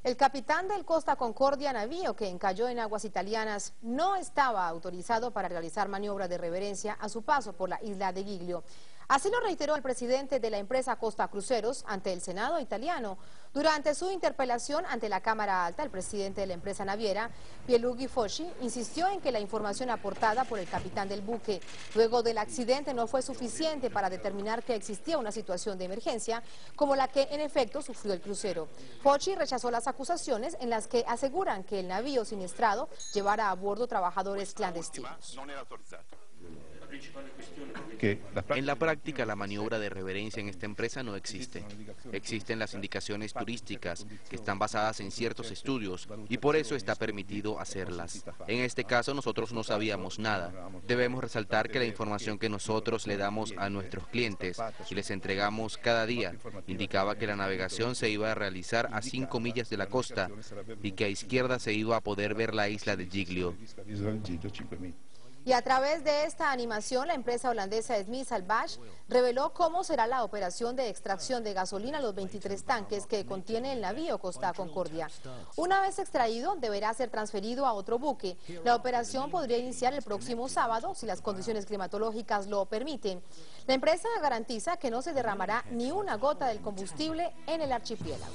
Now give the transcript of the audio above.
El capitán del Costa Concordia navío que encalló en aguas italianas no estaba autorizado para realizar maniobras de reverencia a su paso por la isla de Giglio. Así lo reiteró el presidente de la empresa Costa Cruceros ante el Senado italiano. Durante su interpelación ante la Cámara Alta, el presidente de la empresa naviera, Pierluigi Foschi, insistió en que la información aportada por el capitán del buque luego del accidente no fue suficiente para determinar que existía una situación de emergencia, como la que en efecto sufrió el crucero. Foschi rechazó las acusaciones en las que aseguran que el navío siniestrado llevara a bordo trabajadores clandestinos. En la práctica, la maniobra de reverencia en esta empresa no existe. Existen las indicaciones turísticas que están basadas en ciertos estudios y por eso está permitido hacerlas. En este caso, nosotros no sabíamos nada. Debemos resaltar que la información que nosotros le damos a nuestros clientes y les entregamos cada día indicaba que la navegación se iba a realizar a 5 millas de la costa y que a izquierda se iba a poder ver la isla de Giglio. Y a través de esta animación, la empresa holandesa Smith Salvage reveló cómo será la operación de extracción de gasolina a los 23 tanques que contiene el navío Costa Concordia. Una vez extraído, deberá ser transferido a otro buque. La operación podría iniciar el próximo sábado, si las condiciones climatológicas lo permiten. La empresa garantiza que no se derramará ni una gota del combustible en el archipiélago.